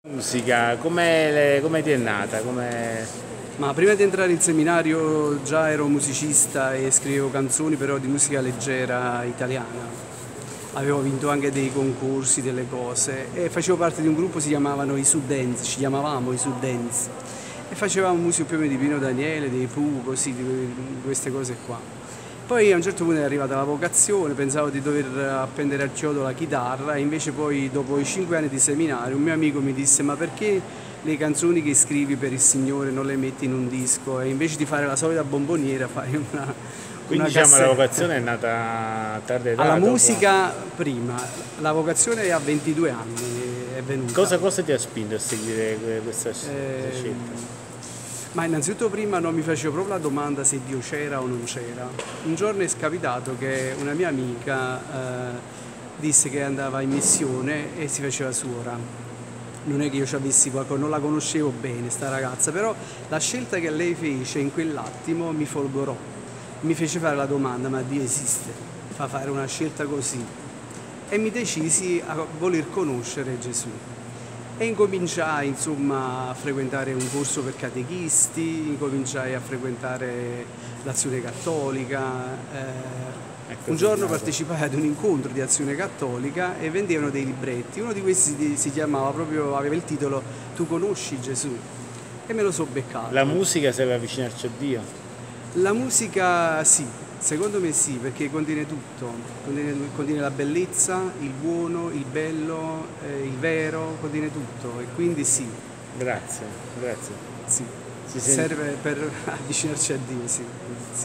Musica, come ti è nata? Ma prima di entrare in seminario già ero musicista e scrivevo canzoni però di musica leggera italiana. Avevo vinto anche dei concorsi, delle cose e facevo parte di un gruppo, si chiamavano i Suddense, ci chiamavamo i Suddense e facevamo musica più o meno di Pino Daniele, dei Pooh, così, di queste cose qua. Poi a un certo punto è arrivata la vocazione, pensavo di dover appendere al chiodo la chitarra e invece poi dopo i 5 anni di seminario un mio amico mi disse: ma perché le canzoni che scrivi per il Signore non le metti in un disco e invece di fare la solita bomboniera fai Quindi una diciamo la cassetta? vocazione è nata a tarda età? Alla Dopo. musica prima, la vocazione è a 22 anni, è venuta. Cosa ti ha spinto a seguire questa scelta? Ma innanzitutto prima non mi facevo proprio la domanda se Dio c'era o non c'era. Un giorno è capitato che una mia amica disse che andava in missione e si faceva suora. Non è che io ci avessi qualcosa, non la conoscevo bene sta ragazza, però la scelta che lei fece in quell'attimo mi folgorò. Mi fece fare la domanda: ma Dio esiste? Fa fare una scelta così. E mi decisi a voler conoscere Gesù. E incominciai insomma a frequentare un corso per catechisti, incominciai a frequentare l'Azione Cattolica. Un giorno partecipai ad un incontro di Azione Cattolica e vendevano dei libretti. Uno di questi si chiamava proprio, aveva il titolo Tu conosci Gesù? E me lo so beccato. La musica serve a avvicinarci a Dio? La musica sì, secondo me sì, perché contiene tutto, contiene la bellezza, il buono, il bello, il vero, contiene tutto e quindi sì. Grazie. Sì, Si sente- serve per avvicinarci a Dio, sì.